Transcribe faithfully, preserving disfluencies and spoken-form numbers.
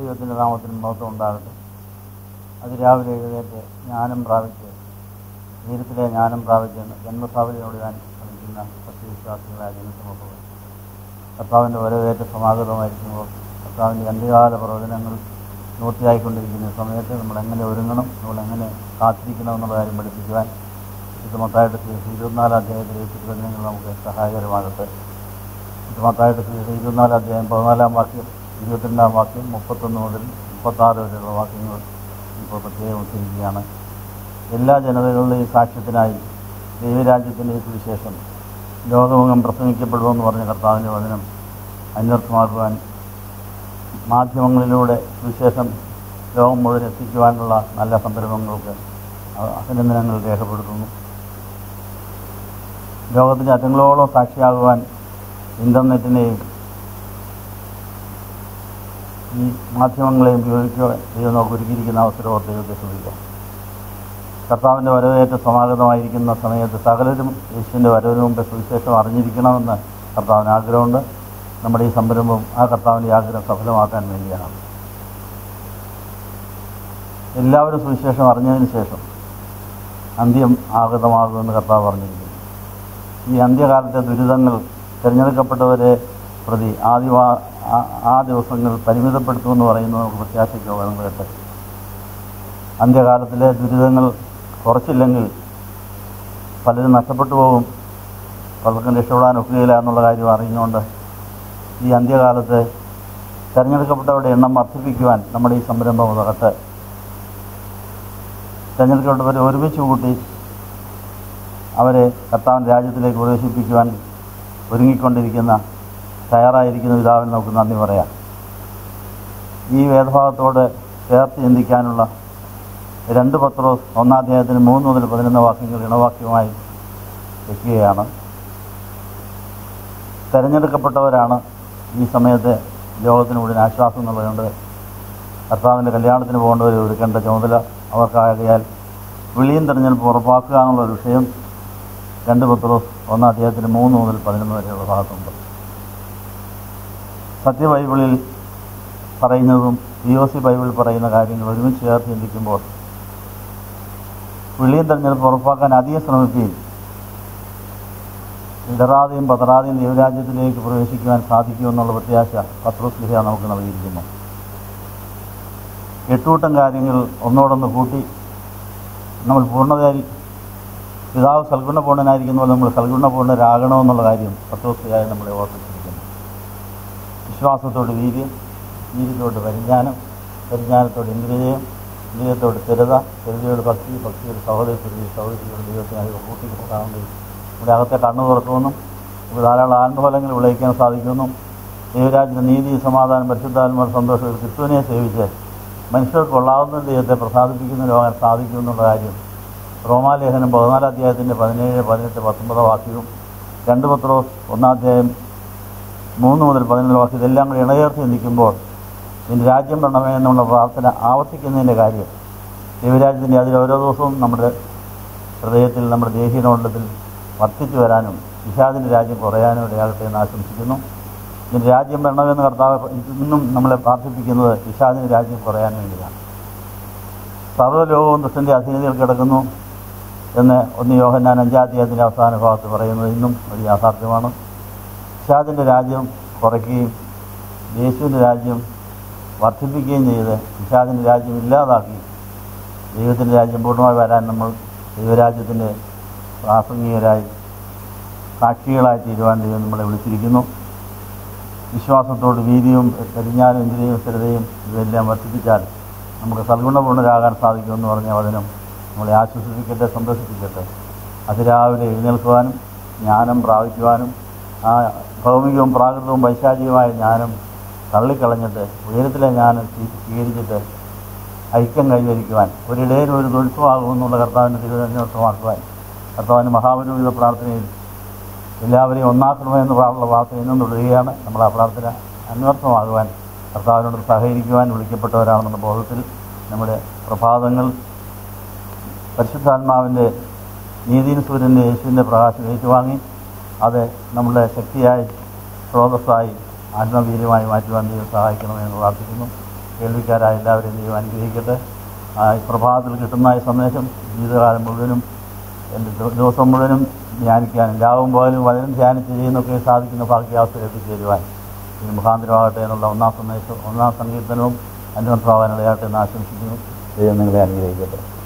ദൈവത്തിൻ്റെ നാമത്തിന് മഹത്വം ഉണ്ടാകട്ടെ. അതിരാവിലെ എഴുന്നേറ്റ് ജ്ഞാനം പ്രാപിച്ച് ജീവിതത്തിലെ ജ്ഞാനം പ്രാപിച്ച് ജന്മസാവലിയോട് ഞാൻ ശ്രമിക്കുന്ന സത്യവിശ്വാസികളായ ജനസമൂഹങ്ങൾ കർത്താവിൻ്റെ വരവേറ്റ സമാഗതമായിരിക്കുമ്പോൾ കർത്താവിൻ്റെ അന്ത്യകാല പ്രവചനങ്ങൾ പൂർത്തിയായിക്കൊണ്ടിരിക്കുന്ന സമയത്ത് നമ്മളെങ്ങനെ ഒരുങ്ങണം, നമ്മളെങ്ങനെ കാത്തിരിക്കണം എന്നുള്ള കാര്യം പഠിപ്പിക്കുവാൻ ഇത് മത്തായിട്ട് സുവിശേഷം ഇരുപത്തിനാലാം അധ്യായത്തിലെ തിരുവചനങ്ങൾ നമുക്ക് സഹായകരമാകട്ടെ. ഇത് മത്തായിട്ട് സുവിശേഷം ഇരുപത്തിനാലാം അധ്യായം പതിനാലാം വാക്യം, ഇരുപത്തിരണ്ടാം വാക്യം, മുപ്പത്തൊന്ന് മുതൽ മുപ്പത്താറ് വരെയുള്ള വാക്യങ്ങൾ ഇപ്പോൾ പ്രത്യേകം ഉദ്ധരിക്കുകയാണ്. എല്ലാ ജനതകളുടെയും സാക്ഷ്യത്തിനായി ദൈവരാജ്യത്തിൻ്റെ സുവിശേഷം ലോകമെങ്ങും പ്രസംഗിക്കപ്പെടുമെന്ന് പറഞ്ഞ കർത്താവിൻ്റെ വചനം അന്വർത്ഥമാക്കുവാൻ മാധ്യമങ്ങളിലൂടെ സുവിശേഷം ലോകം മുഴുവൻ എത്തിക്കുവാനുള്ള നല്ല സംരംഭങ്ങൾക്ക് അഭിനന്ദനങ്ങൾ രേഖപ്പെടുത്തുന്നു. ലോകത്തിൻ്റെ അറ്റങ്ങളോളം സാക്ഷിയാകുവാൻ ഇൻ്റർനെറ്റിനെയും ഈ മാധ്യമങ്ങളെയും ഉപയോഗിക്കുക ദൈവം നമുക്ക് ഒരുക്കിയിരിക്കുന്ന അവസരവും ദൈവത്തെ ശ്രദ്ധിക്കാം. കർത്താവിൻ്റെ വരവേറ്റ സമാഗതമായിരിക്കുന്ന സമയത്ത് സകലരും യേശുവിൻ്റെ വരവിന് മുമ്പ് സുവിശേഷം അറിഞ്ഞിരിക്കണമെന്ന് കർത്താവിന് ആഗ്രഹമുണ്ട്. നമ്മുടെ ഈ സംരംഭം ആ കർത്താവിൻ്റെ ആഗ്രഹം സഫലമാക്കാൻ വേണ്ടിയാണ്. എല്ലാവരും സുവിശേഷം അറിഞ്ഞതിന് ശേഷം അന്ത്യം ആഗതമാകുമെന്ന് കർത്താവ് പറഞ്ഞിരിക്കുന്നു. ഈ അന്ത്യകാലത്തെ ദുരിതങ്ങൾ തിരഞ്ഞെടുക്കപ്പെട്ടവരെ പ്രതി ആദ്യ ആ ദിവസങ്ങൾ പരിമിതപ്പെടുത്തുമെന്ന് പറയുന്നത് നമുക്ക് പ്രത്യാശയ്ക്കോ വേണം കേട്ടെ. അന്ത്യകാലത്തിലെ ദുരിതങ്ങൾ കുറച്ചില്ലെങ്കിൽ പലരും നഷ്ടപ്പെട്ടു പോകും, പലർക്കും രക്ഷപ്പെടാൻ ഒക്കുകയില്ല എന്നുള്ള കാര്യം അറിയുന്നുകൊണ്ട് ഈ അന്ത്യകാലത്ത് തിരഞ്ഞെടുക്കപ്പെട്ടവരുടെ എണ്ണം വർദ്ധിപ്പിക്കുവാൻ നമ്മുടെ ഈ സംരംഭം ഉതകട്ടെ. തിരഞ്ഞെടുക്കപ്പെട്ടവരെ ഒരുമിച്ച് കൂട്ടി അവരെ കർത്താവിൻ്റെ രാജ്യത്തിലേക്ക് പ്രവേശിപ്പിക്കുവാൻ ഒരുങ്ങിക്കൊണ്ടിരിക്കുന്ന തയ്യാറായിരിക്കുന്ന പിതാവിന് നമുക്ക് നന്ദി പറയാം. ഈ വേദഭാഗത്തോട് ചേർത്ത് ചിന്തിക്കാനുള്ള രണ്ട് പത്രോസ് ഒന്നാം അധ്യായത്തിന് മൂന്ന് മുതൽ പതിനൊന്ന് വാക്യങ്ങൾ ഇണവാക്യമായി വയ്ക്കുകയാണ്. തിരഞ്ഞെടുക്കപ്പെട്ടവരാണ് ഈ സമയത്ത് ലോകത്തിന് മുഴുവൻ ആശ്വാസം എന്നുള്ളതുകൊണ്ട് കർത്താവിൻ്റെ കല്യാണത്തിന് പോകേണ്ടവർ ഒരുക്കേണ്ട ചുമതല അവർക്കാകയാൽ വിളിയും തിരഞ്ഞെടുപ്പ് ഉറപ്പാക്കുക എന്നുള്ളൊരു വിഷയം രണ്ട് പത്രോസ് ഒന്നാം അധ്യായത്തിന് മൂന്ന് മുതൽ പതിനൊന്ന് വരെയുള്ള ഭാഗത്തുണ്ട്. സത്യബൈബിളിൽ പറയുന്നതും പി ഒ സി ബൈബിളിൽ പറയുന്ന കാര്യങ്ങൾ ഒരുമിച്ച് ചേർത്ത് ചിന്തിക്കുമ്പോൾ വിളിയും തിരഞ്ഞെടുപ്പ് ഉറപ്പാക്കാൻ അധികം ശ്രമിക്കുകയും ഇടറാതെയും പതറാതെയും ദൈവരാജ്യത്തിലേക്ക് പ്രവേശിക്കുവാൻ സാധിക്കുമെന്നുള്ള പ്രത്യാശ പത്രോസ് ലിഹ നമുക്ക് നൽകിയിരിക്കുന്നു. എട്ടുകൂട്ടം കാര്യങ്ങൾ ഒന്നോടൊന്ന് കൂട്ടി നമ്മൾ പൂർണ്ണതയിൽ പിതാവ് സൽഗുണപൂർണ്ണനായിരിക്കുന്ന പോലെ നമ്മൾ സൽഗുണപൂർണ്ണരാകണമെന്നുള്ള കാര്യം പത്രോസ് ലിഹ നമ്മളെ ഓർമ്മിച്ചിരിക്കുന്നു. വിശ്വാസത്തോട് വീര്യം, വീര്യത്തോട് പരിജ്ഞാനം, പരിജ്ഞാനത്തോട് ഇന്ദ്രിയം, ഇന്ദ്രിയത്തോട് സ്ഥിരത, സ്ഥിരതയോട് ഭക്തി, ഭക്തിയോട് സഹോദരസ്ഥിതി, സഹോദരിയോട് ദൈവത്തിനായി കൂട്ടിക്കൊടുക്കാവുന്നത് ഇവിടെ അകത്തെ കണ്ണു തുറക്കുമെന്നും ഇവിടെ ധാരാളം ആത്മഫലങ്ങൾ വിളയിക്കാൻ സാധിക്കുമെന്നും ദൈവരാജ്യത്തെ നീതി, സമാധാനം, പരിശുദ്ധാത്മാ, സന്തോഷം ക്രിസ്തുവിനെ സേവിച്ച് മനുഷ്യർക്ക് കൊള്ളാവുന്ന ദൈവത്തെ പ്രസാദിപ്പിക്കുന്നതിനാകാൻ സാധിക്കുമെന്നുള്ള കാര്യം റോമാലേഖനം പതിനാലാം അധ്യായത്തിൻ്റെ പതിനേഴ്, പതിനെട്ട്, പത്തൊമ്പത് വാക്യവും രണ്ട് പത്രോസ് ഒന്നാം അധ്യായം മൂന്ന് മുതൽ പതിനൊന്ന് വാക്യം ഇതെല്ലാം കൂടി ഇണചേർത്ത് ചിന്തിക്കുമ്പോൾ ഇതിൻ്റെ രാജ്യം വരണമേ എന്നുള്ള പ്രാർത്ഥന ആവർത്തിക്കുന്നതിൻ്റെ കാര്യം ദൈവരാജ്യത്തിൻ്റെ അതിൽ ഓരോ ദിവസവും നമ്മുടെ ഹൃദയത്തിൽ, നമ്മുടെ ദേഹീനോണ്ടത്തിൽ വർദ്ധിച്ചു വരാനും പിശാചിൻ്റെ രാജ്യം കുറയാനും ഇടയാകട്ടെ എന്ന് ആശംസിക്കുന്നു. ഇതിൻ്റെ രാജ്യം വരണമെന്ന് കർത്താവ് ഇന്നും നമ്മളെ പ്രാർത്ഥിപ്പിക്കുന്നത് പിശാചിൻ്റെ രാജ്യം കുറയാൻ വേണ്ടിയാണ്. സർവ്വലോകവും ദുഷ്ടൻ്റെ അധീനതയിൽ കിടക്കുന്നു എന്ന് ഒന്ന് യോഹന്നാൻ അഞ്ചാം അധ്യായത്തിൻ്റെ അവസാന ഭാഗത്ത് പറയുന്നത് ഇന്നും ഒരു യാഥാർത്ഥ്യമാണ്. പിശാചിൻ്റെ രാജ്യം കുറയ്ക്കുകയും യേശുവിൻ്റെ രാജ്യം വർദ്ധിപ്പിക്കുകയും ചെയ്ത് പിശാചിൻ്റെ രാജ്യം ഇല്ലാതാക്കി ദൈവത്തിൻ്റെ രാജ്യം പൂർണ്ണമായി വരാൻ നമ്മൾ ദൈവരാജ്യത്തിൻ്റെ പ്രാസംഗികരായി സാക്ഷികളായി തീരുവാൻ ദൈവം നമ്മളെ വിളിച്ചിരിക്കുന്നു. വിശ്വാസത്തോട് വീര്യവും പരിജ്ഞാനവും ഇന്ദ്രിയവും സ്ഥിരതയും ഇവയെല്ലാം വർദ്ധിപ്പിച്ചാൽ നമുക്ക് സൽഗുണപൂർണ്ണരാകാൻ സാധിക്കുമെന്ന് പറഞ്ഞ വചനം നമ്മളെ ആശ്വസിപ്പിക്കട്ടെ, സന്തോഷിപ്പിക്കട്ടെ. അതിരാവിലെ എഴുന്നേൽക്കുവാനും ജ്ഞാനം പ്രാപിക്കുവാനും ആ ഭൗമികവും പ്രാകൃതവും വൈശാചികമായ ജ്ഞാനം തള്ളിക്കളഞ്ഞിട്ട് ഉയരത്തിലെ ജ്ഞാനം സ്വീകരിച്ചിട്ട് ഐക്യം കൈവരിക്കുവാൻ ഒരിടയിൽ ഒരു തൊഴിൽസമാകുമെന്നുള്ള കർത്താവിൻ്റെ തിരുവനന്തപുരമാക്കുവാൻ കർത്താവിൻ്റെ മഹാപുരോഹിത പ്രാർത്ഥനയിൽ എല്ലാവരെയും ഒന്നാക്കണമെന്ന് ഉള്ള പ്രാർത്ഥന ഇന്നും തുടരുകയാണ്. നമ്മൾ ആ പ്രാർത്ഥന അന്വർത്ഥമാകുവാൻ കർത്താവിനോട് സഹകരിക്കുവാൻ വിളിക്കപ്പെട്ടവരാണെന്നുള്ള ബോധത്തിൽ നമ്മുടെ പ്രഭാതങ്ങൾ പരിശുദ്ധാത്മാവിൻ്റെ നീതിയും സൂര്യൻ്റെ യേശുവിൻ്റെ പ്രകാശം ഏറ്റുവാങ്ങി അത് നമ്മുടെ ശക്തിയായി സ്രോതസ്സായി ആത്മവീര്യമായി മാറ്റുവാൻ ദൈവം സഹായിക്കണമെന്ന് പ്രാർത്ഥിക്കുന്നു. കേൾവിക്കാരായ എല്ലാവരെയും ദൈവം അനുഗ്രഹിക്കട്ടെ. ഈ പ്രഭാതത്തിൽ കിട്ടുന്ന ഈ സന്ദേശം ജീവിതകാലം മുഴുവനും എൻ്റെ ദിവസം മുഴുവനും ധ്യാനിക്കാനും രാവും പോലും വചനം ധ്യാനിച്ച് ചെയ്യുന്നൊക്കെ സാധിക്കുന്ന ഭാഗ്യാവസ്ഥയിൽ എത്തിച്ചേരുവാൻ ഈ മുഖാന്തരമാകട്ടെ എന്നുള്ള ഒന്നാം സന്ദേശം ഒന്നാം സങ്കീർത്തനവും അനുബന്ധമാകാനിടയാകട്ടെ എന്ന് ആശംസിക്കുന്നു. ദൈവം നിങ്ങളെ അനുഗ്രഹിക്കട്ടെ.